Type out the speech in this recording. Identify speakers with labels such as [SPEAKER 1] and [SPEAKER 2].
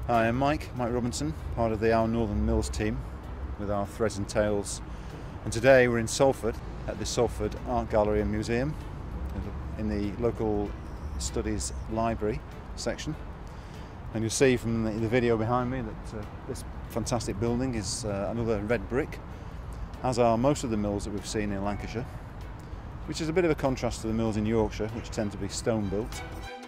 [SPEAKER 1] Hi, I'm Mike Robinson, part of the Our Northern Mills team with our Threads and Tales, and today we're in Salford at the Salford Art Gallery and Museum in the local studies library section. And you'll see from the video behind me that this fantastic building is another red brick, as are most of the mills that we've seen in Lancashire, which is a bit of a contrast to the mills in Yorkshire, which tend to be stone built.